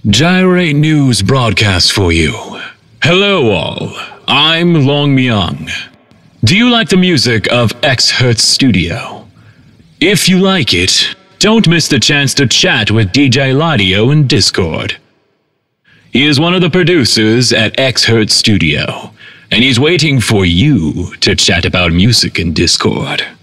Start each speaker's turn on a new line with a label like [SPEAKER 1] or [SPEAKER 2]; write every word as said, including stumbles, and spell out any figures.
[SPEAKER 1] Gyrate News broadcast for you. Hello all, I'm Long Mian. Do you like the music of X Hertz Studio? If you like it, don't miss the chance to chat with D J Lydio in Discord. He is one of the producers at X Hertz Studio, and he's waiting for you to chat about music in Discord.